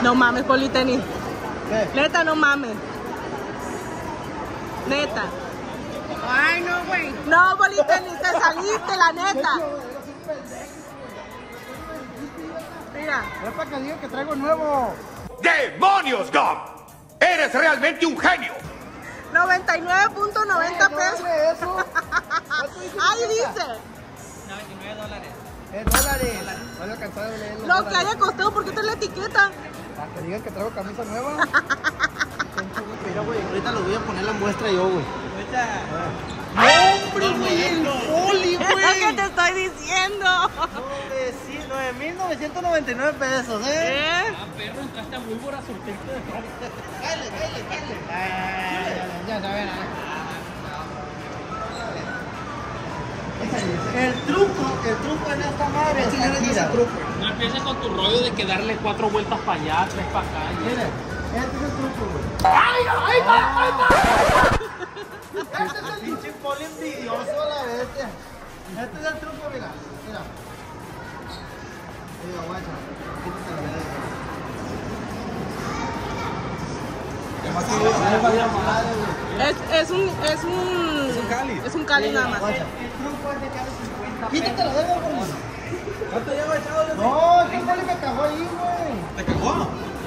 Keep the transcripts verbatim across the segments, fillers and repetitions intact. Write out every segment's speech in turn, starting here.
No mames, Politenis. ¿Qué? Neta, no mames. Neta. Ay, no, güey. No, Politenis, te saliste, la neta. Mira. Es para que digan que traigo nuevo. ¡Demonios, Gum! ¡Eres realmente un genio! noventa y nueve punto noventa No pesos. vale eso. Ahí dice. noventa y nueve dólares. Es dólares. No he alcanzado a leer los Lo que dólares. haya costado, ¿por qué te la etiqueta? Para que digan que traigo camisa nueva. Mira, güey, ahorita los voy a poner la muestra yo, güey. ¡Hombre, güey! ¡El poli, Es lo que güey! te estoy diciendo. nueve mil novecientos noventa y nueve pesos, ¿eh? ¿Eh? Ah, perro, entraste a muy buena surtista de frente. Cállate, cállate, cállate. Ya saben, El truco, el truco en esta madre es mentira. No empieces con tu rollo de que darle cuatro vueltas para allá, tres para acá. Mira, este es el truco, güey. ¡Ay, no! ¡Ay, va! ¡Ay, va! Este es el pinche poli envidioso, la bestia. Este es el truco, mira. Mira. Mira, guacha. Quítate la verga. Es, es un. Es un. Es un cáliz. Es un cáliz nada más. Guacha. El truco es de cada cincuenta. Quítate la verga, güey. ¿Cuánto lleva echado? No, el poli me cagó ahí, güey. ¿Te cagó?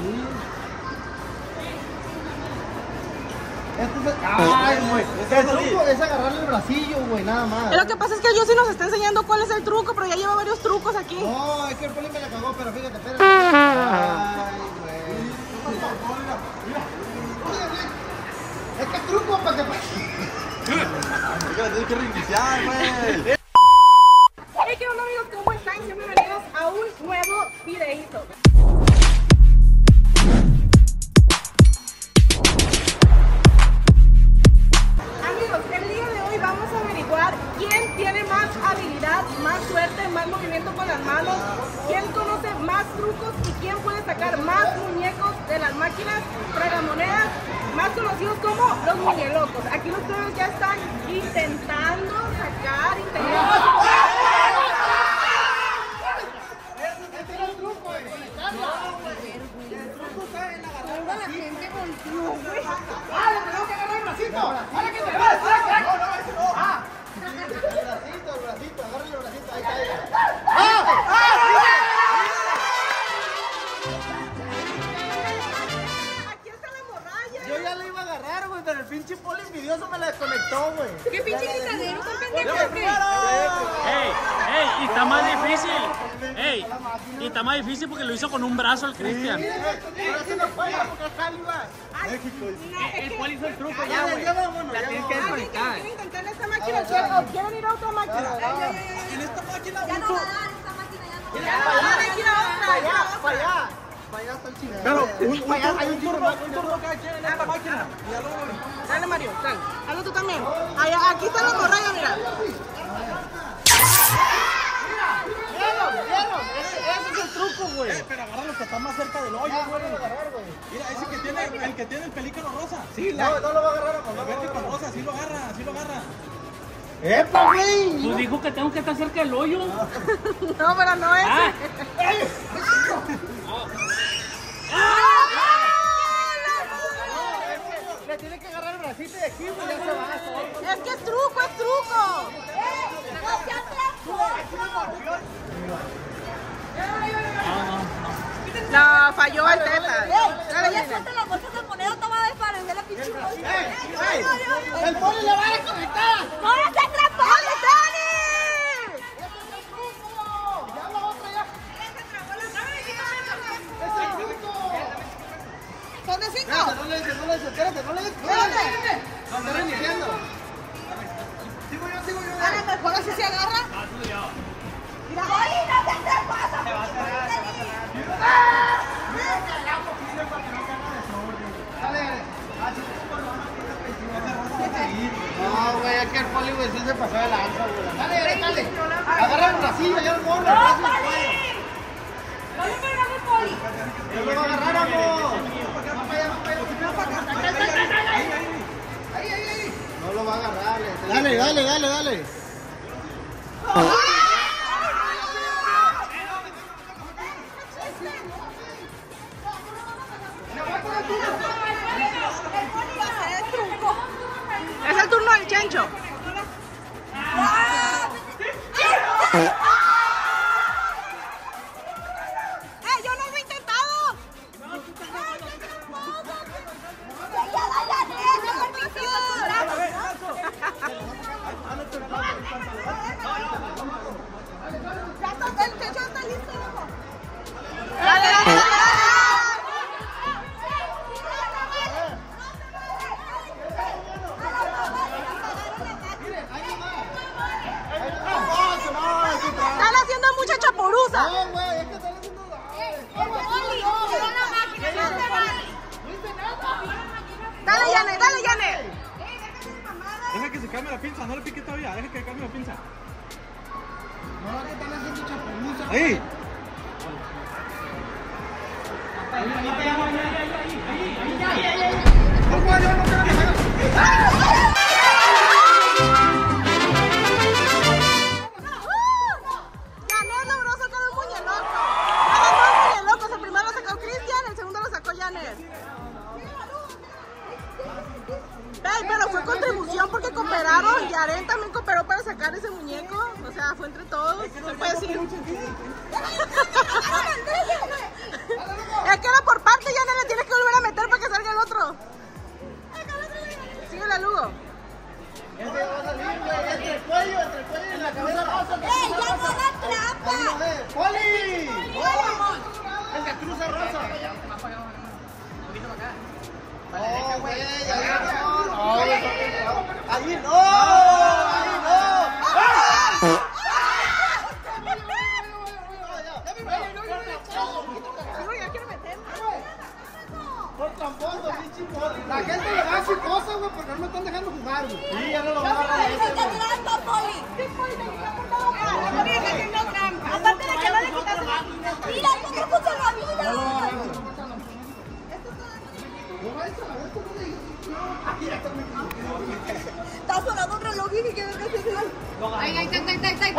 Este es el... ¡Ay, güey! El truco es agarrarle el bracillo, güey, nada más. Lo que pasa es que yo sí nos está enseñando cuál es el truco, pero ya lleva varios trucos aquí. No, es que el poli me la cagó, pero fíjate, espérate. Ay, güey. Es que el truco para que... Tienes que reiniciar, güey. Hey, ¿qué onda, amigos? ¿Cómo están? Bienvenidos a un nuevo videito. Amigos, el día de hoy vamos a averiguar quién tiene más habilidad, más suerte, más movimiento con las manos, quién conoce más trucos y quién puede sacar más muñecos de las máquinas tragamonedas, más conocidos como los muñelocos. Aquí los ustedes ya están intentando sacar, intentando... Este era el truco, güey. No, güey. El truco está en agarrar el bracito. ¡Ah, le tengo que agarrar el bracito! ¡Ahora que te va! ¡No, no, ese no! ¡Ah! El bracito, el bracito, agárrale el bracito. Ahí está, ahí está. ¡Ah! Aquí está la morralla. Yo ya le iba a agarrar, güey, pero el pinche poli envidioso me la desconectó, güey. ¿Qué pinche quitadero? ¿Están pendejos o qué? ¡Ey! ¡Ey! Y está más difícil. ¡Ey! Y está más difícil porque lo hizo con un brazo el Cristian. Pero ese no fue, porque acá iba. México. El poli hizo el truco Ya, ya, vámonos, ya ¿Alguien que vámonos. quiere intentar esta máquina? ¿Quieren, o quieren ir a otra máquina? En esta máquina, Ya no va a dar esta máquina, ya no va a Ya, dar. hay que ir a otra, hay que ir a otra. para allá. Para allá está el chingado. Pero un, Para allá hay un turno, un turno cada quien en esta máquina. Ya lo... Dale, Mario, dale. Hazlo tú también. Allá, aquí está la morralla, mira. ¿Vieron? ¿Vieron? Ese, ese es el truco, güey. Eh, pero agarra los que están más cerca del hoyo, Ya, güey. voy a agarrar, güey. Mira, ese que tiene, el que tiene el pelícano rosa. Sí, No, no lo va a agarrar, amor. el No lo verde va a con agarrar. rosa, sí lo agarra, sí lo agarra. ¡Epa, güey! Pues dijo que tengo que estar cerca del hoyo. No, pero no es. Ah, Le tiene que agarrar el bracito de aquí, güey, ya se va. Es que es truco, es truco. No, falló el teta. Ey, ya suelta las bolsas de moneda, toma de para vender la pinche bolsa. ¡Ey! ¡El poli le va a desconectar! ¡No le estés atrapando, Tony! ¡Ese es el truco! ¡Ya la otra ya! ¡Es el truco! ¿Son de cinco? Espérate, no le dices, no le dices, espérate, no le dices. Espérate. No está reiniciando. Sigo yo, sigo yo. A lo mejor así se agarra. ¡Mira, Oli, no te atrapas! Se va a cerrar, se va a cerrar. Dale, dale. No, güey, es que el poli, güey, sí se pasó de lanza, güey. Dale, dale, dale. Agarra el bracillo, ya el mono, el brazo, el cuello. ¡No le pegas el poli! Yo lo voy a agarrar, amor. Va para allá, va para allá. Ahí, ahí, ahí. No lo va a agarrar. Dale, dale, dale, dale. Es el turno del Chencho. ¡Eh, yo no lo he intentado! El Chencho está listo, loco. ¡Dale, dale, dale! Están haciendo mucha chapuruza. No, güey, es que están haciendo Dale, Yane, dale, Yane. Deja que se cambie la pinza, no le pique todavía, deja que cambie la pinza. No, que están haciendo chapuruza. Ahí. Yanet logró sacar un muñeloco. Ganó un muñeloco. El primero lo sacó Cristian, el segundo lo sacó Yanet. Ey, pero fue contribución porque cooperaron. Yaren también cooperó para sacar ese muñeco. O sea, fue entre todos. Se puede decir. Es que era por parte, Yanet, le tienes que volver a meter para que salga el otro. Síguele a Lugo. Ese va a salir, güey, entre el cuello, entre el cuello y la cabeza rosa. ¡Ey, ya no da trampa! ¡Poli! El de cruza rosa. No, güey, ahí no. Ahí no, ahí no. Ya quiero meter. Por tramposo, pinche poli. La gente le da su cosa, güey, porque no me están dejando jugar, güey. Sí, ya no lo van a agarrar. ¡Esa trampa, Poli! ¡Sí, Poli, te quitaron trampa! ¡Poli está haciendo trampa! Aparte de que no le quitaste la vida. ¡Mira, no me puso la vida! Está sonando un reloj y que venga ese reloj. ¡Ay, ay, ay, ay, ay!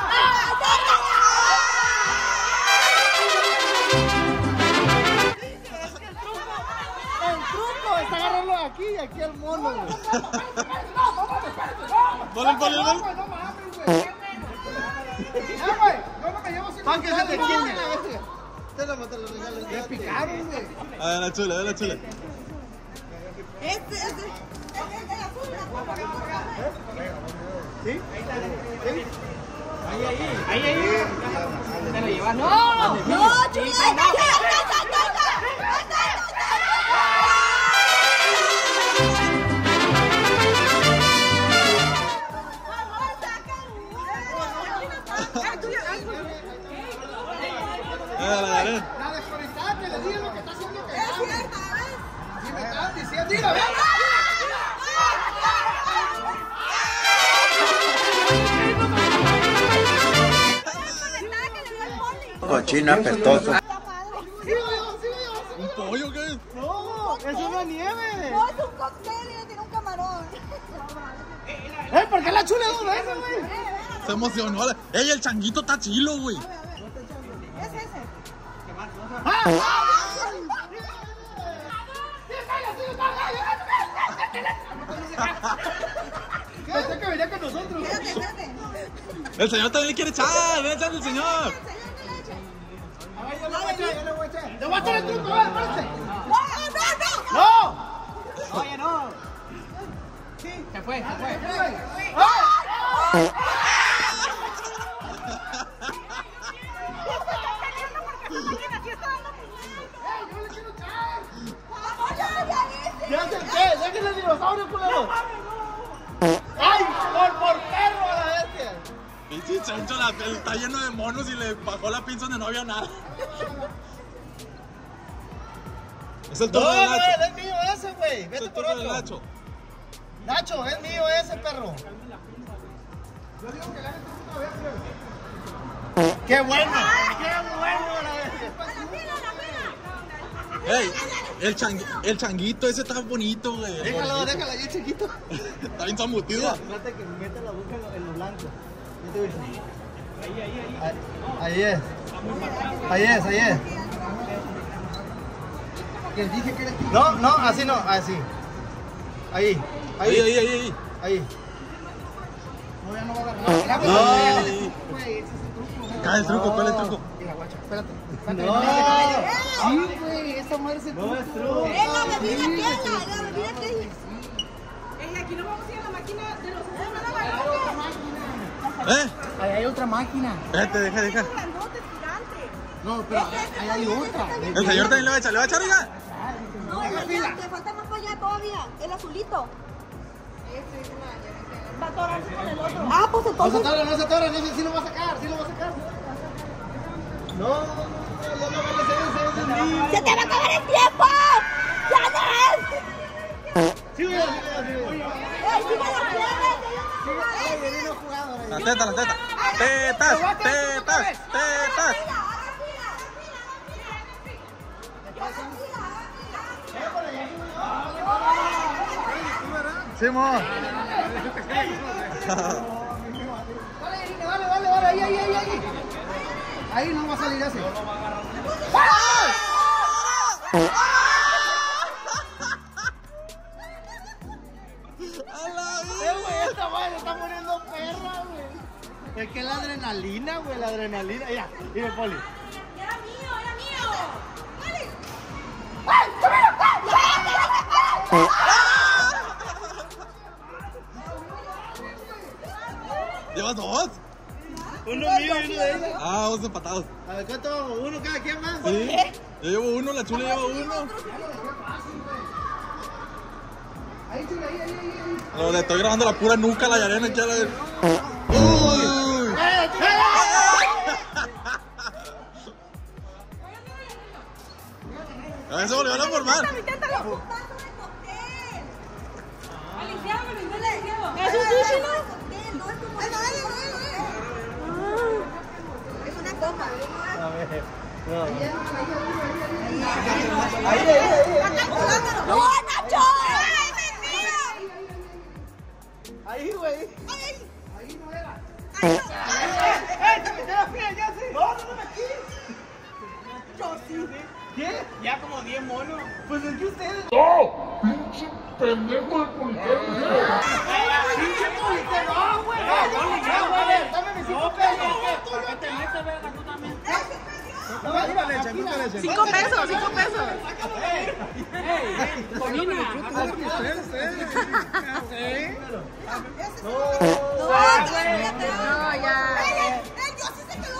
El truco está agarrarlo aquí y aquí al mono, güey. Ponle, ponle, ponle. No mames, güey. Eh, güey, yo no me llevo sin ¿Para qué se te quiere? Te lo maté, lo regalé. Me picaron, güey. A ver, la chula, a ver la chula. Este, este. El azul, ¿Sí? ¡No! ¡No, chula! La desconectada que le diga lo que está haciendo que Es cierto, ¿ves? si me estaban diciendo, mira, ve. Cochino apestoso. Sigo yo, sigo yo, sigo yo. ¿Un pollo qué? No, es una nieve. No, es un cóctel y tiene un camarón. Eh, ¿por qué la chula dos veces, güey? Se emocionó. Ey, el changuito está chilo, güey. Es ese. Pensé que venía con nosotros. Espérate, espérate. El señor también le quiere echar. Ven echando el señor. A ver, yo le voy a echar, yo le voy a echar. Le voy a echar el truco, a ver, espérense. ¡No, no, no! ¡No! Oye, no. Se fue, se fue. ¡Ya acerqué! ¡Dejen el dinosaurio, culero! ¡Ay! ¡Por, por perro a la bestia! Pinche chancho, la, el- está lleno de monos y le bajó la pinza donde no había nada. Es el No, turno de güey, Nacho. es mío ese, güey. Es Vete el por turno de otro. Nacho. Nacho, es mío ese, perro. Yo digo que gane tú todavía, creo. ¡Qué bueno! ¡Qué bueno la bestia! Ey, el, changu, el changuito ese está bonito, güey. Déjalo, Bonito. déjalo ahí, chiquito. Está bien zambutido. Trata que meta la boca en lo, en lo blanco. Ahí, ahí, ahí. Ahí es. Ahí es, ahí es. Les dije que era aquí. No, no, así no, así. Ahí, ahí, ahí, ahí, ahí. Ahí. No, ya no va a agarrar. No. ¿Cuál es el truco? ¿Cuál es el truco? Mira, guacha, espérate. No. Sí, güey, esa madre se truco. Es la bebida que es la, la bebida que es. Eh, aquí no vamos a ir a la máquina de los ojos, nada más. ¿Eh? Ahí hay otra máquina. Espérate, deja, deja. Grandote, gigante. No, pero ahí hay otra. El señor también le va a echar, ¿le va a echar, oiga? No, le falta más para allá todavía. El azulito. Va a atorarse con el otro. Ah, pues No se entonces. atora, no se atora, no sé si lo va a sacar, si lo va a sacar. No, no, no, no, no, ¡Se te va a acabar el tiempo! ¡Ya no es! sí, güey, sí, güey, sí, güey. ¡Eh, sigue la piedra! Las tetas, las tetas. Tetas, tetas, tetas. Sí, mo. Dale, dale, dale, dale, ahí, ahí, ahí, ahí. Ahí no va a salir ese. Eh, güey, esta madre está poniendo perra, güey. Es que la adrenalina, güey, la adrenalina. Mira, mira, Poli. ¡Era mío, era mío! ¿Llevas dos? Uno mío y uno de ellos. Ah, dos empatados. A ver, ¿cuánto vamos? ¿Uno cada quien más? Sí. Yo llevo uno, la chula lleva uno. Ahí, chula, ahí, ahí, ahí. No, le estoy grabando la pura nuca, la Yarena. Ya la... Uy. A ver, se volvieron a formar. ¡Inténtalo! ¿Es un sushi, no? Es una copa. A ver, no. ¡No, Nacho! Ahí, güey. ¡Ay! Ahí no era. ¡Ay, ¡Eh, te metí la fría, ya sí! No, no me metí. Yo sí. ¿Qué? Ya como diez monos. Pues es que ustedes. ¡No! ¡Pinche pendejo de policía! ¡Pinche policía! ¡No, güey! ¡No, no, no, güey! ¡Dame mis cinco pesos! ¿Para qué te metes, güey, tú también? ¿Cuánto le echan? ¿Cuánto le echan? Cinco pesos, cinco pesos. Conina. No, No, ya. ¡El yo sí se quedó!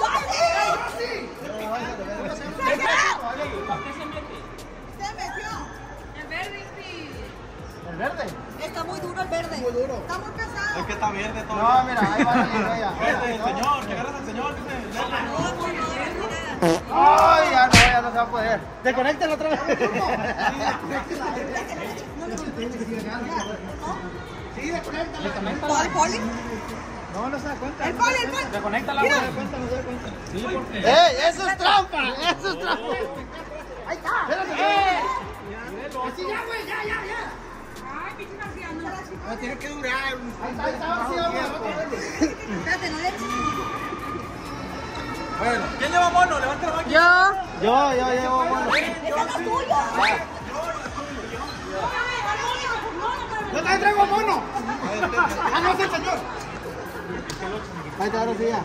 Se metió. ¿El verde? Está muy duro el verde. Muy duro. Está muy pesado. Es que está verde todo. No, mira, ahí va la ella. Verde, el señor, que agarras al señor, dice. No, no, no, no, no. Ay, ya no, ya no se va a poder. Desconéctalo otra vez. Sí, desconéctalo. ¿Cuál, Poli? No, no se da cuenta. El Poli, el Poli. Desconéctala, no se da cuenta, no se da cuenta. Sí, porque. ¡Eh! ¡Eso es trampa! ¡Eso es trampa! ¡Ahí está! ¡Espérate! ¡Eh! ¡Así ya, güey! ¡Ya, ya, ya! No tiene que durar. Ahí está, ahí está, así vamos. Espérate, no le eches. Bueno, ¿quién lleva mono? Levanta la máquina. Yo. Yo, yo llevo mono. ¡Ese es lo tuyo! ¡Yo también traigo mono! ¡Ah, no es el señor! Ahí está, ahora sí ya.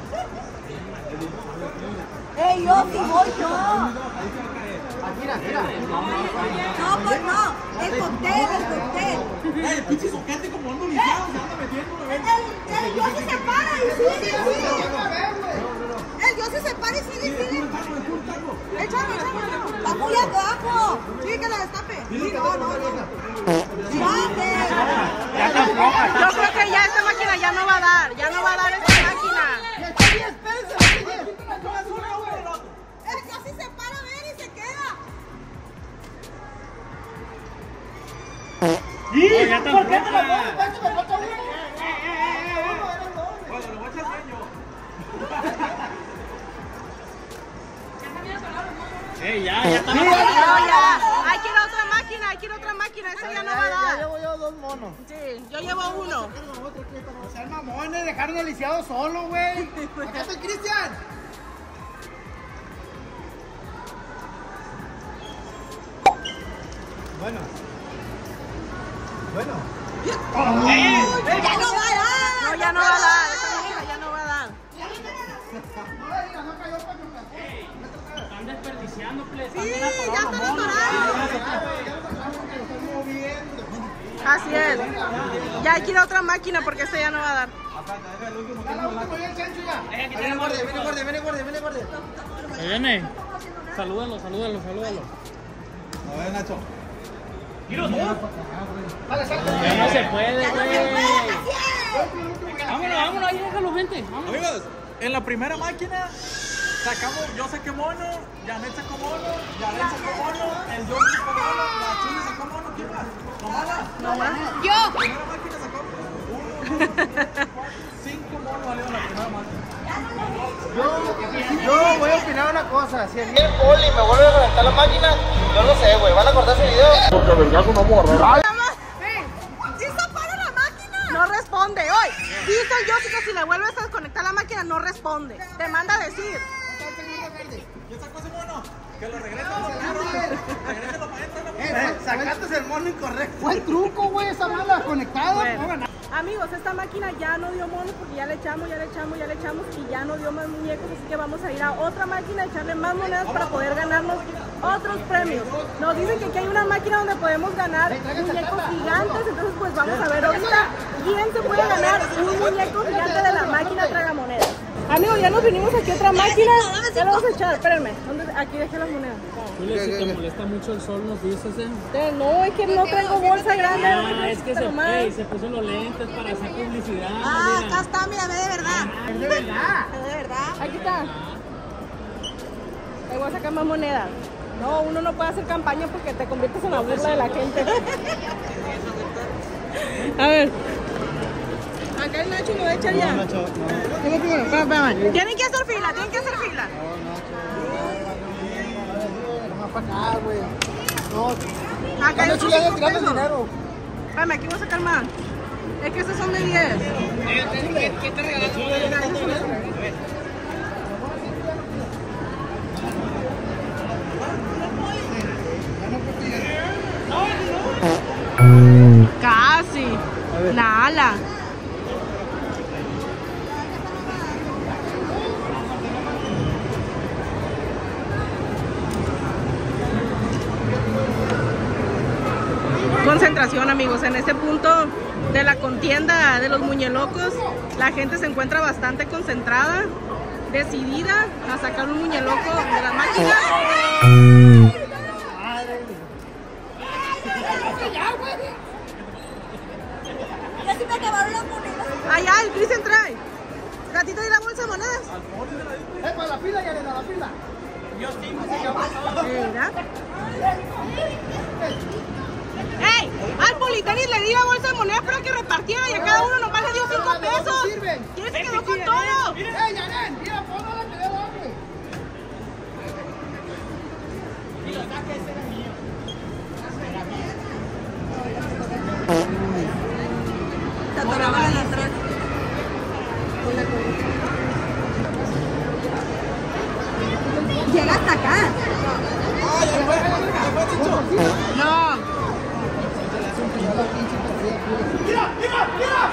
¡Ey, yo sí voy yo! Mira, mira. No, pues no. El cóctel, el cóctel. ¡Eh, pinche soquete como ando lisiado! ¡Se anda metiendo! El, el yo sí se para y sigue, sigue. El yo sí se para y sigue, sigue. Échalo, échalo. Está muy abajo. Sigue que la destape. Sí, no, no, no. ¡Date! Yo creo que ya esta máquina ya no va a dar. Ya no va a dar esta máquina. diez pesos! El yo sí se para a ver y se queda. ¿Por qué te la pones? Me falta uno. Bueno, le voy a echar sueño. Ey, ya, ya está. No, ya. Hay que ir a otra máquina, hay que ir a otra máquina. Esa ya no va a Ya dar. llevo yo dos monos. Sí, yo llevo uno. O sea, mamones, dejaron al lisiado solo, güey. Acá estoy, Cristian. Bueno. Bueno. ¡Ya no va a dar! No, ya no va a dar. Esa máquina ya no va a dar. Están desperdiciando, ple. Sí, ya están atorados. Así es. Ya hay que ir a otra máquina porque esta ya no va a dar. Viene guardia, viene guardia, viene guardia, viene guardia. Ahí viene. Salúdalo, salúdalo, salúdalo. A ver, Nacho. Ya no se puede, güey. Vámonos, vámonos, ahí déjalo, vente. Vámonos. Amigos, en la primera máquina sacamos, yo saqué mono, Janet sacó mono, Janet sacó mono, el John sacó mono, la Chile sacó mono, ¿quién más? ¿No más? ¡Yo! La primera máquina sacó uno, dos, tres, cuatro, cinco monos valieron la primera máquina. Yo, yo voy a opinar una cosa. Si el día el poli me vuelve a reventar la máquina, yo no sé, güey. Van a cortar ese video. Porque vergazo no puedo agarrar. ¡Sí se para la máquina! No responde. Hoy dice el Yoshi que si le vuelves a desconectar la máquina no responde. Te manda a decir. ¿Quién sacó ese mono? Que lo regresen los perros. Regrésenlo para adentro. Eh, sacaste el mono incorrecto. Fue el truco, güey, esa mala conectada. Bueno. Amigos, esta máquina ya no dio monos porque ya le echamos, ya le echamos, ya le echamos y ya no dio más muñecos, así que vamos a ir a otra máquina a echarle más monedas para poder ganarnos otros premios. Nos dicen que aquí hay una máquina donde podemos ganar muñecos gigantes, entonces pues vamos a ver ahorita quién se puede ganar un muñeco gigante de la máquina tragamonedas. Amigos, ya nos vinimos aquí a otra máquina, ya lo vamos a echar, espérenme, ¿dónde? Aquí dejé las monedas. Juli, si te molesta mucho el sol, nos dices, eh. Eh, No, es que no traigo bolsa grande. Ah, es que se, pero más. ey, se puso los lentes para hacer publicidad. Ah, mira. acá está, mira, ve de verdad. Es de verdad. Ve de verdad. Aquí está. Ahí voy a sacar más monedas. No, uno no puede hacer campaña porque te conviertes en la burla de la gente. A ver. Acá el Nacho lo va a echar ya. Nacho, no. Espera, espera, espera. Tienen que hacer fila, tienen que hacer fila. Más para acá, güey. No. Acá hay Nacho otros ya cinco tirando el pesos. dinero. Espérame, aquí voy a sacar más. Es que estos son de diez. ¿Qué te regalaste? Casi. La ala. Concentración, amigos, en este punto de la contienda de los muñelocos la gente se encuentra bastante concentrada, decidida a sacar un muñeloco de la máquina. Ya se me acabaron las monedas. Allá el Cristian trae. Gatito, ¿y la bolsa de monedas? Eh, para la fila, ya le da la fila. Mira. ¡Ey! Al Politenis le di la bolsa de monedas para que repartiera y a cada uno nomás le dio cinco pesos. ¿Quién se quedó con todo? ¡Eh, Yanen! Mira, ponlo la que le da, güey. Te atoraban en la atrás. Llega hasta acá. No. ¡Mira, mira, mira!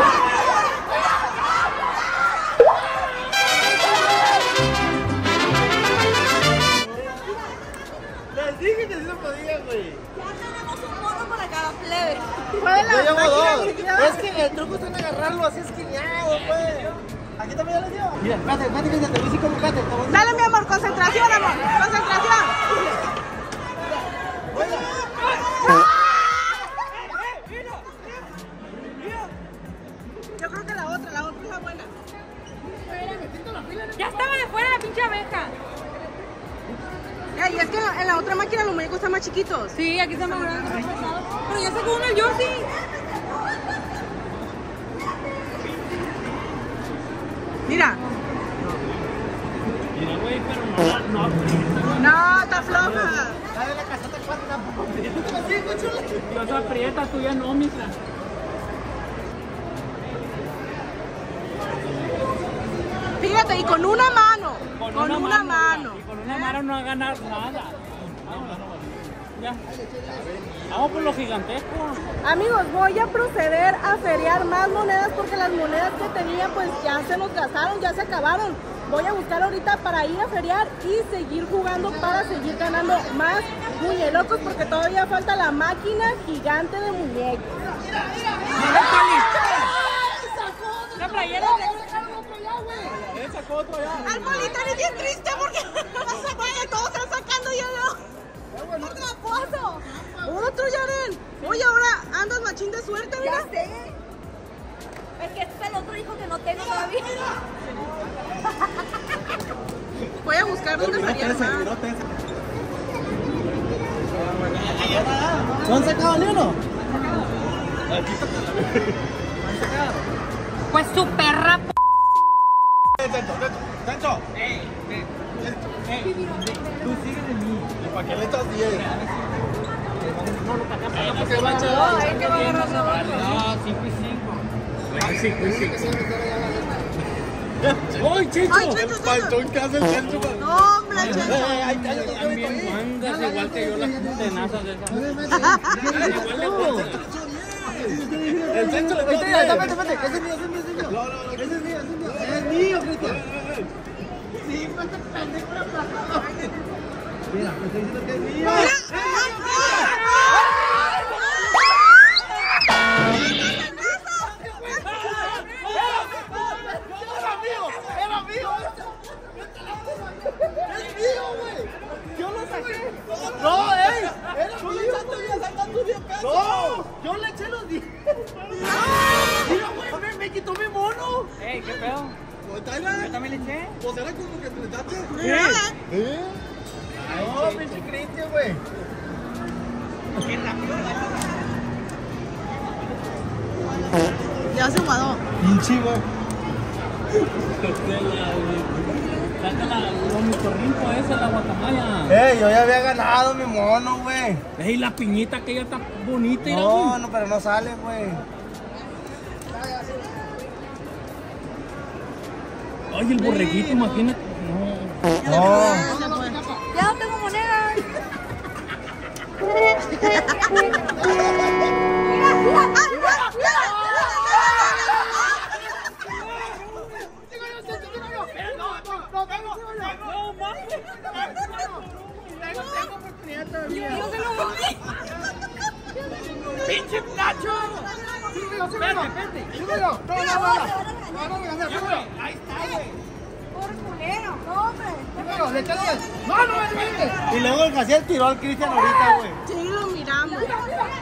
Les dije que sí se podía, güey. Ya tenemos un mono para cada plebe. Fue la Yo llevo máquina dos. liquidada. Es que el truco está en agarrarlo así esquineado, güey. Aquí también ya les llevo. Mira, espérate, espérate, que te voy a decir cómo espérate, te voy a decir. Dale, mi amor, concentración, amor. Concentración. Yo creo que la otra, la otra es la buena. Ya estaba de fuera la pinche abeja. Ey, es que en la, en la otra máquina los muñecos están más chiquitos. Sí, aquí está más grande. Pero ya sacó uno el Yoshi. Mira. Mira, güey, pero no, no. No, está floja. Dale la caseta cuatro tampoco. Sí, muy chula. Dios aprieta, tú ya no, mija. Fíjate, y con una mano. Con, una, mano. Y con una mano no va a ganar nada. ya. Vamos por lo gigantesco. Amigos, voy a proceder a feriar más monedas porque las monedas que tenía pues ya se nos gastaron, ya se acabaron. Voy a buscar ahorita para ir a feriar y seguir jugando para seguir ganando más muñelocos porque todavía falta la máquina gigante de muñecos. La playera Él sacó otro ya. Al bolita es bien triste porque todos están sacando y yo no. Otro pozo. Otro, Yaren. Oye, ahora andas machín de suerte, mira. Ya sé. Es que este es el otro hijo que no tengo todavía. Voy a buscar dónde feriar más. ¿No han sacado ni uno? Pues su perra. Sancho. Tú sigues de mí. ¿Y para qué le echas diez? No, cinco y cinco. cinco y cinco. ¡Ay, Checho! Ay, Checho, El panchón que hace el Sancho. No, hombre, Checho. También mandas igual que yo las tenazas de esas. Igual de cosas. El Sancho le Espérate, dio espérate, espérate. Ese es mío, ese es mío, ese es mío. No, no, no. Ese es mío, ese es mío. Es mío, Cristian. Sí, pues este pendejo era plata. Mira, me estoy diciendo que es mío. ¡Era mío! ¡Era mío! ¡Es mío, güey! ¡Yo lo saqué! ¡No, ey! ¡Era mío! ¡Tú le echaste tus diez pesos! ¡No! ¡Yo le eché los diez! ¡Mira, güey! Me, ¡Me quitó mi mono! ¡Ey, qué pedo! ¿Yo también le eché? Pues era como que te le echaste. ¿Qué? ¿Eh? No, pinche Cristian, güey. Ya se guardó. Pinche, güey. Saca la ornitorrinco esa, la guacamaya. Eh, yo ya había ganado mi mono, güey. Ey, la piñita que ya está bonita. y No, no, pero no sale, güey. Ay, el borreguito, imagínate. No. No. Ya no tengo monedas. Mira, mira, mira, mira. Yo se lo moví. ¡Pinche Nacho! Espérate, espérate. Súbelo. No, no, no. No, no, no. Ahí está, güey. Por culero. No, hombre. Súbelo, le eché diez. No, no, espérate. Y luego el Gaciel tiró al Cristian ahorita, güey. Sí, lo miramos. Le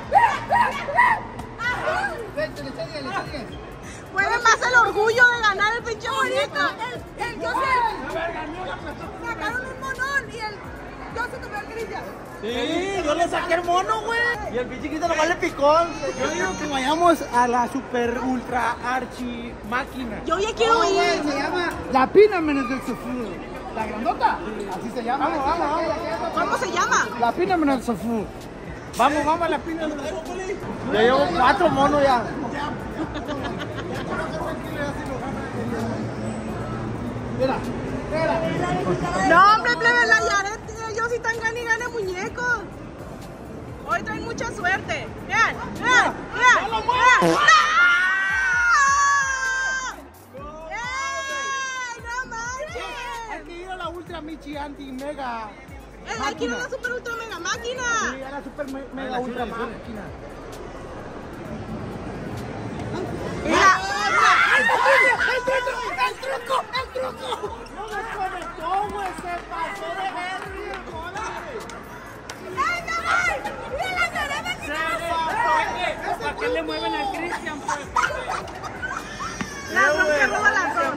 eché diez, le eché diez. Puede más el orgullo de ganar el pinche bonito. El, el, yo sé. Sacaron un monón y el. Yo se tomé al Cristian. Sí, yo le saqué el mono, güey. Y el pinche Cristian nomás le picó. Yo digo que vayamos a la super ultra archi máquina. Yo ya quiero ir. Se llama la Pinamenes del Sofú. ¿La grandota? Así se llama. Vamos, vamos, vamos. ¿Cómo se llama? La Pinamenes del Sofú. Vamos, vamos a la Pinamenes del Sofú. Ya llevo cuatro monos ya. Mira, mira. No, hombre, plebe, la Yaret, ellos sí están gane y gane muñecos. Hoy traen mucha suerte. Vean, vean, vean. vean. ¡Ah! ¡Ey! ¡No manches! Hay que ir a la Ultra Michi Anti Mega. Eh, hay que ir a la super ultra mega máquina. Sí, a la Super me- Mega Ultra Máquina. Mira. ¡El truco! ¡El truco! ¡El truco! No me conectó, güey. Se pasó de Henry. ¡Ay, no voy! ¡Mira la cereza que ¿Para qué le mueven al Cristian? Pues? Ladrón que roba ladrón.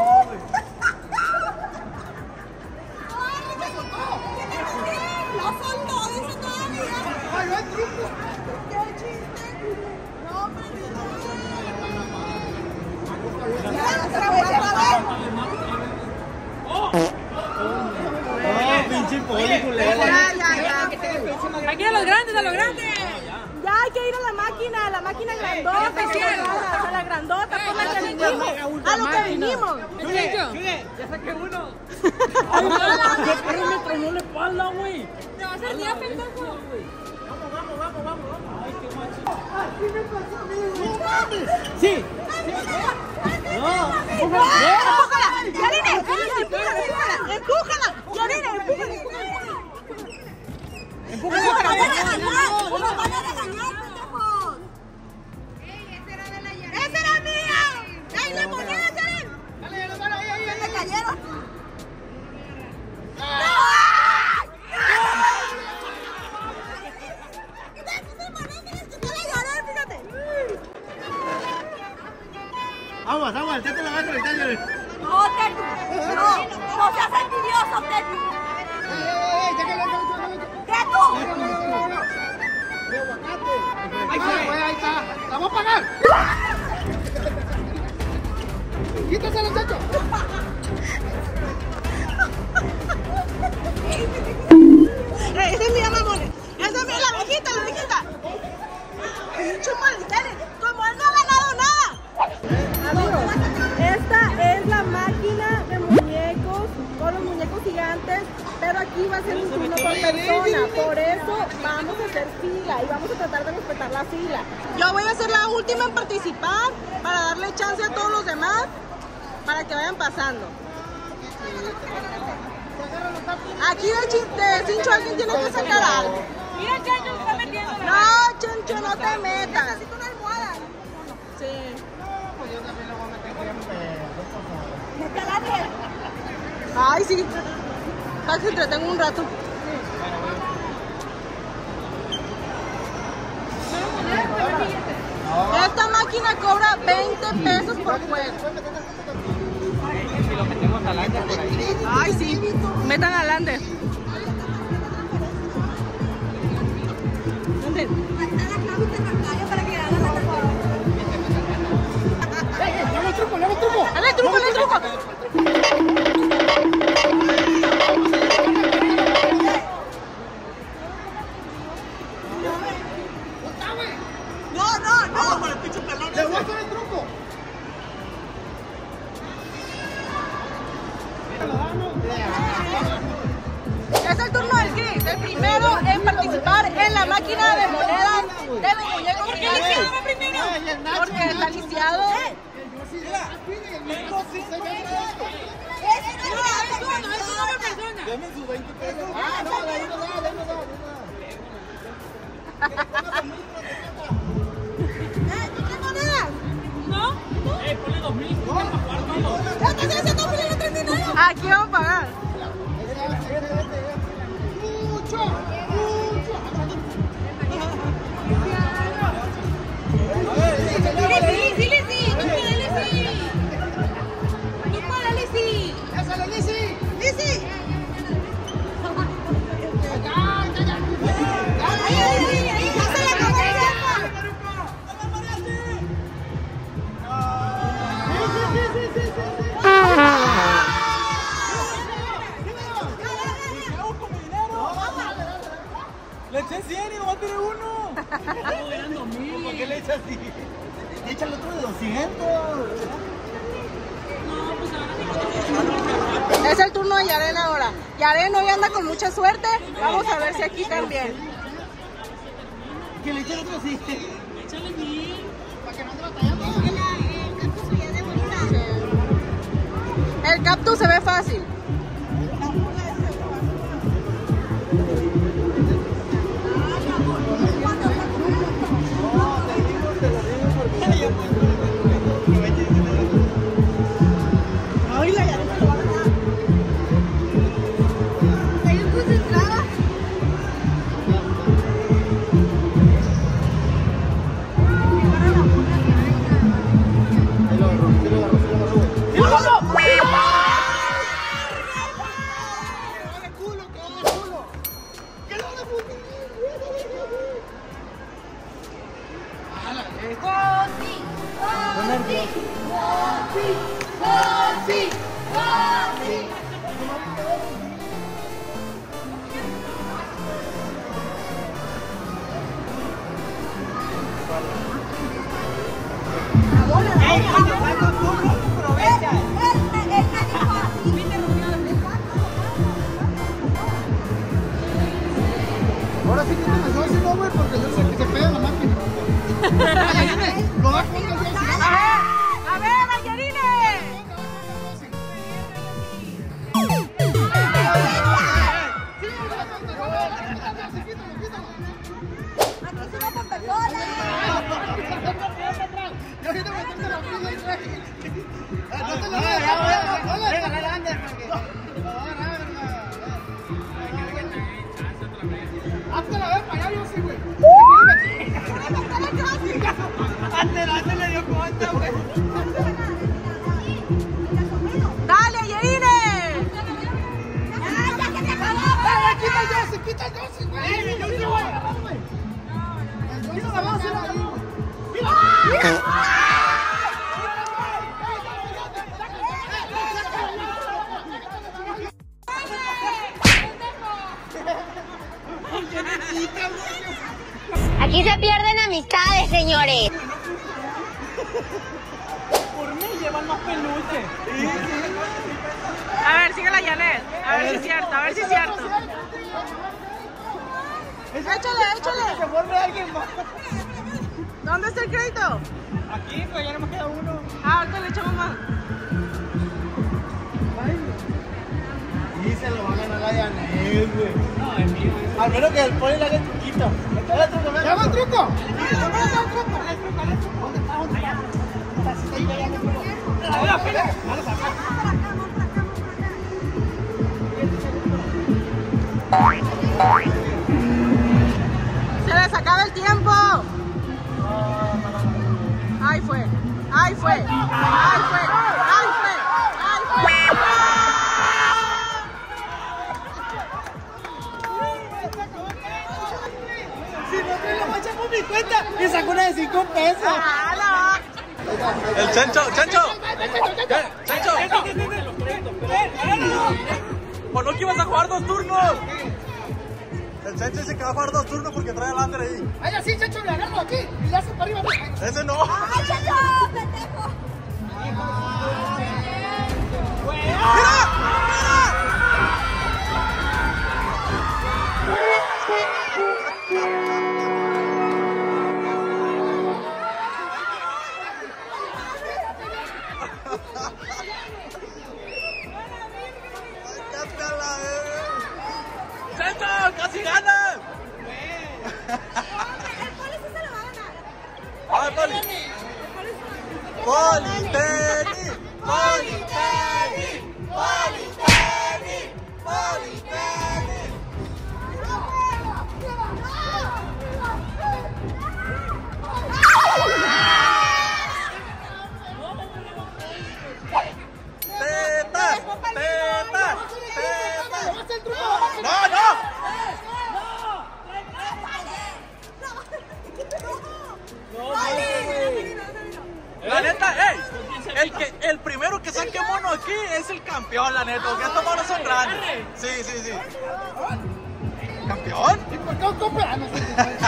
no soltó, dice todavía. ¡Ay, el truco! ¡Qué chiste! No, hombre, ¡Oh, pinche poli culero! Ya, ya, ya. Aquí a los grandes, a los grandes. Ya hay que ir a la máquina, a la máquina grandota, a la grandota, por la que vinimos, a lo que vinimos. Ya saqué uno. Ay, ¿qué perro me tronó la espalda, güey? Te vas a hacer día, pendejo. Sí. No. Empújala. Yarine, empújala, empújala. Empújala. Yarine, empújala. Empújala. Nos van a regañar, pendejos. ¡Esa era mía! ¡Ay, la moneda, Yarine! Dale, dale, ahí, ahí, ahí. Se cayeron. Aguas, aguas, ya te la vas a conectar, Yarine. No, Tetu. No, no seas envidioso, Tetu. ¡Eh, eh, eh! ¡Tetu! ¡De aguacate! ¡Ahí está, ahí está! ¡La voy a pagar! ¡Quítase los techos! Esa es mía, mamones. Esa es mía, la viejita, la viejita. Chúpale, como él no ha ganado nada. Amigos, esta es la máquina de muñecos con los muñecos gigantes, pero aquí va a ser un turno por persona, por eso vamos a hacer fila y vamos a tratar de respetar la fila. Yo voy a ser la última en participar para darle chance a todos los demás para que vayan pasando. Aquí de, de Cincho alguien tiene que sacar algo. Mira, Chencho, se está metiendo. No, Chencho, no te metas. Necesito una almohada. Sí. Mete al Adriel. Ay, sí. Para que se entretenga un rato. Esta máquina cobra veinte pesos por juego. Si lo metemos al aire por ahí. Ay, sí. Metan adelante. ¿Dónde? Ahí está la clave interbancaria para que hagan la tarjeta. ¡Le hago el truco, le hago el truco! ¡Dale, truco, dale, truco! No, no, no. ¡Le voy a hacer el truco! Es el turno del Gris, el primero en participar en la máquina de monedas de los muñecos gigantes. Porque está lisiado. Deme sus veinte pesos. Ah, no, de ahí no da, de ahí no da, ¿Qué monedas? ¿No? Eh, ponle dos mil. ¿Ya estás haciendo fila en treinta y nueve? Aquí vamos a pagar. ¡Mucho! ¡Mucho! Dile sí, dile sí. Tú puedes, sí. Tú puedes, sí. ¡Ésale, Lizzy! Lizzy. ¡Ya, ya, ya! Ahí, ahí, ahí. Pásala con ella. ¡Sí, sí, sí, sí, sí! Le eché cien y nomás tiene uno. ¿Por qué le echas así? Échale otro de doscientos. Es el turno de Yaren ahora. Yaren hoy anda con mucha suerte. Vamos a ver si aquí también. Que le echen otro así. El cactus se ve fácil. Ahora sí que te me ese nombre porque yo sé que Aquí subo por persona. Yo ahorita me meterse la fila y güey. No te lo voy a dejar, hola. Venga, la anda, porque lo va a agarrar, verga. Hazte la vez para allá, yo sí, güey. Antes, antes le dio cuenta, güey. ¡Dale, Yerine! Quita el José, quita el José, güey. Yo sí lo voy a agarrar, güey. Mira la base, la güey. Mira, mira. Aquí se pierden amistades, señores. Por mí llevan más peluche. A ver, sigue la Janet. A ver si es cierto, a ver si es cierto. Échale, échale. Se vuelve alguien más. ¿Dónde está el crédito? Aquí, pues ya no me queda uno. Ah, ahorita le echamos más. Y se lo va a ganar la Janet, güey. No, es mío. Al menos que el poli le haga truquito. ¿Ya va el truco? ¿Dónde está el truco? ¿Dónde está? ¿Dónde está? Mira, mira. Se les acaba el tiempo. Ahí fue, ahí fue, ahí fue, ahí fue, ahí fue. Si no te lo mancha por mi cuenta, me sacó una de cinco pesos. El Chencho, Chencho. ¿Qué? Chencho. ¿Por no que ibas a jugar dos turnos? El Chencho dice que va a jugar dos turnos porque trae el under ahí. Ay, así, Chacho, le agarro aquí y le hace para arriba. Ese no. ¡Ay, Chacho, pendejo! ¡Chencho! ¡Casi ganas! El poli sí se lo va a ganar. ¡Ay, Poli! ¡Poli, tenis! ¡Poli, tenis! ¡Poli, tenis! ¡Poli, tenis! ¡Tetas! ¡Tetas! ¡Tetas! ¡No, no! La neta, ey, el, que, el primero que saque mono aquí es el campeón, la neta, porque estos monos son grandes. Sí, sí, sí. ¿Campeón? ¿Y por qué un compra? No sé.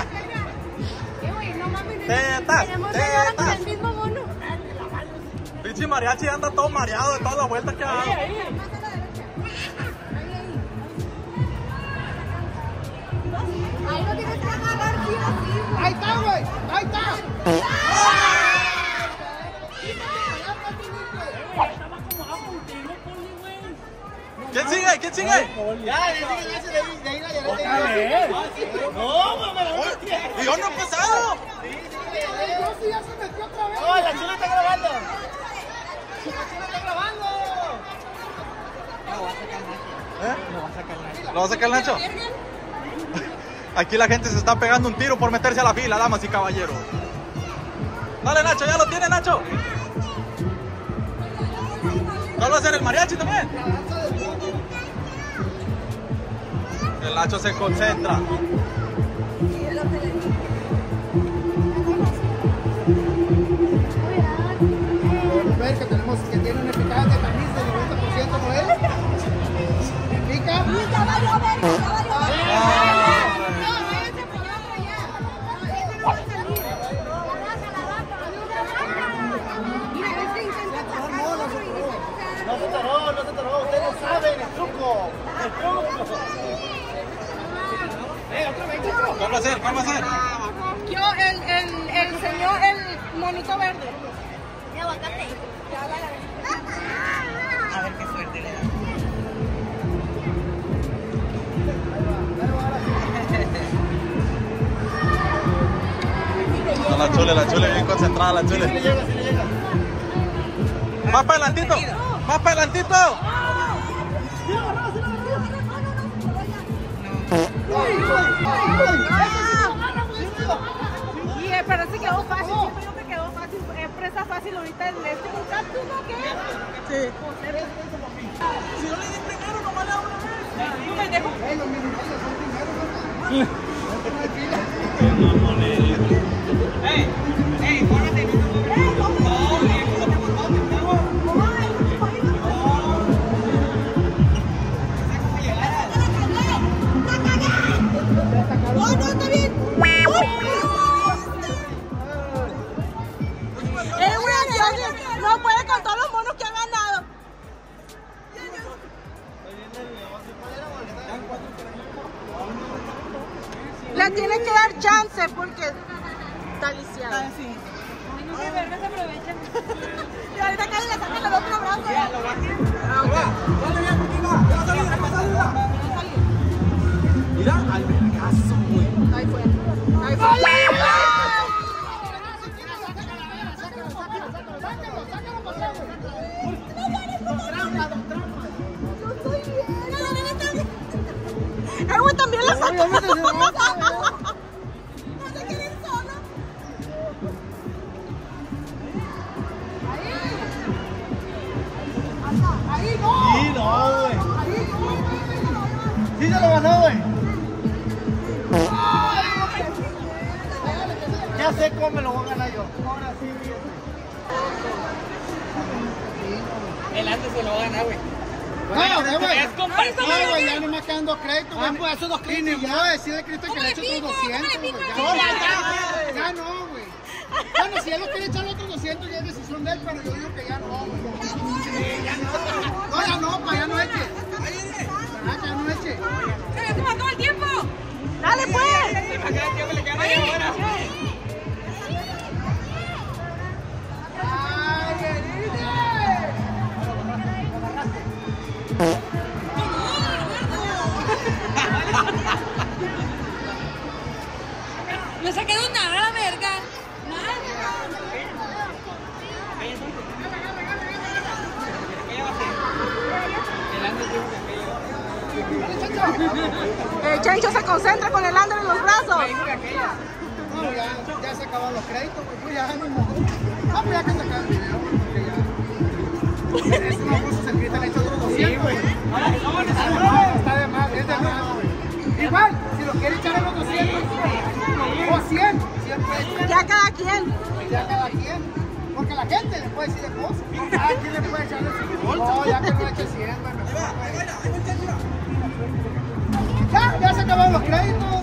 Tetas, Tenemos señora con tetas. el mismo mono. Pinche mariachi anda todo mareado de todas las vueltas que ha dado. Más a la derecha. Ahí lo tienes que agarrar, sí, así. Ahí está, güey. Ahí está. ¿Quién sigue? ¿Quién sigue? Ya, de ahí de ahí la Janet. No, güey, me la voy a tirar. ¿Y yo no he empezado? Yo sí ya se metió otra vez. No, la chula está grabando. La chula está grabando. ¿Eh? ¿Lo va a sacar Nacho? Aquí la gente se está pegando un tiro por meterse a la fila, damas y caballeros. Dale, Nacho, ya lo tiene, Nacho. ¿Cuál va a ser el mariachi también? El Nacho se concentra. Ver que tenemos que tiene una picada de camisa del noventa por ciento, ¿no es? ¿Pica? Ya valió, ver, ya valió. No se toró, no se toró, ustedes saben el truco. El truco. Eh, otra vez, Chacho. ¿Cuál va a ser? ¿Cuál va a ser? Yo, el, el, el señor, el monito verde. De aguacate. A ver qué suerte le da. chule, la chule, bien concentrada la chule. Sí le llega, sí le llega. Más para adelantito, más para adelantito. Y eh, pero se quedó fácil, siempre yo me quedó fácil, es presa fácil ahorita en este cactus, ¿no? ¿Qué? Sí. Si no le di primero, nomás le hago una vez. Tú me dejo. Los minimales son primeros, ¿no? ¡Ey! ¡Ey! ¡Córrete! No, no, está bien. Eh, güey, no puede con todos los monos que ha ganado. Le tiene que dar chance porque está lisiada. Ah, sí. No, de verdad se aprovecha. Y ahorita casi le sacan el otro brazo. Ah, ok. Mira, al vergazo, güey. Ahí fue. Ahí fue. El güey también la saca. No se quieren solo. Ahí no. Sí, no, güey. Sí se lo ganó, güey. Ya sé cómo me lo voy a ganar yo. Ahora sí, El antes se lo va a ganar, güey. no, güey. Es compartido. No, güey, ya nomás quedando crédito, güey. Pues esos dos créditos. Y ni modo de decir de crédito que le eche otros doscientos, güey. Ya no, güey. Bueno, si él lo quiere echar otros doscientos, ya es decisión de él, pero yo digo que ya no, güey. Ya no. No, ya no, pa, ya no eche. Ya, ya no eche. ¡Se me acabó el tiempo! Dale, pues. No se quedó nada, verga. Nada. El Chencho se concentra con el Ander en los brazos. No, ya, ya se acabaron los créditos, güey. Pues ya, ni modo. Ah, pues ya que se acaba el video, güey, porque ya. Es una cosa, se grita, le echa otros doscientos, güey. Está de más, es de más, güey. Igual, si lo quiere echar en los doscientos, o cien, cien puede echar. Ya cada quien. Ya cada quien. Porque la gente le puede decir de cosas. Cada quien le puede echar de su bolsa. No, ya que no eche cien, güey. Ya, ya se acabaron los créditos.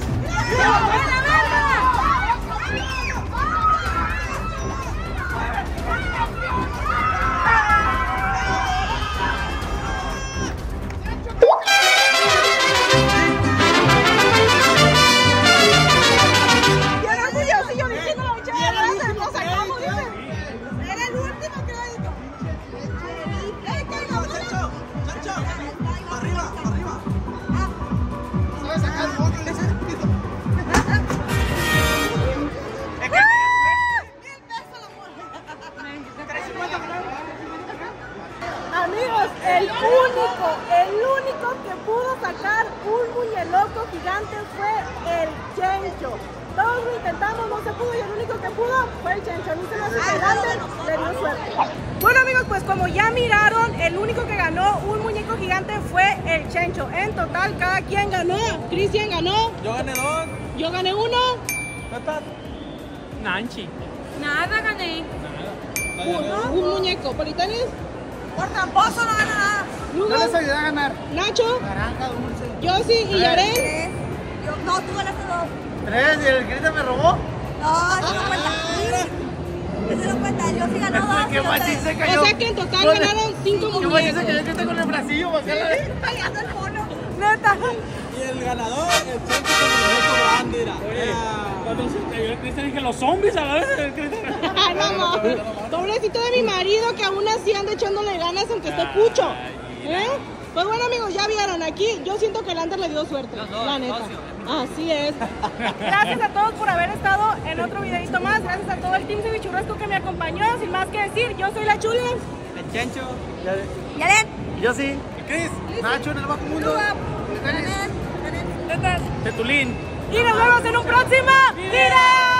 Bien orgulloso y yo diciendo la muchacha de grande, lo sacamos, dice. Era el último crédito. Arriba, arriba. Se va a sacar otro. Amigos, el único, el único que pudo sacar un muñeloco gigante fue el Chencho. Todos lo intentamos, no se pudo y el único que pudo fue el Chencho. A mí se me hace que el Ander le dio suerte. Bueno amigos, pues como ya miraron, el único que ganó un muñeco gigante fue el Chencho. En total, cada quien ganó. Cristian ganó. Yo gané dos. Yo gané uno. Nanchi. Nada gané. Uno. Un muñeco. ¿Politanis? Por tramposo no gana nada. No les ayudé a ganar. Nacho. Naranja, dulce. Yossi y Yaren. Tres. Yo, no, tú ganaste dos. Tres, y el grito me robó. No, eso no cuenta. Eso no cuenta. Yo sí ganó dos. Qué machín se cayó. O sea que en total ganaron cinco Qué machín se muñecos. cayó que está con el bracillo, porque la vez. Peleando el mono. Neta. Y el ganador, el Chencho con el dejo grande, mira. Cuando se cayó el Cristian dije, los zombies a la vez. Ay, no, no. Pobrecito de mi marido que aún así anda echándole ganas aunque esté cucho. ¿Eh? Pues bueno, amigos, ya vieron aquí. Yo siento que el Ander le dio suerte. La neta. Así es. Gracias a todos por haber estado en otro videito más. Gracias a todo el team Cevichurrasco que me acompañó. Sin más que decir, yo soy la Chuli. El Chencho. Yaren. Yo sí. El Chris. Nacho en el bajo mundo. Tetulín. Y nos vemos en un próximo video.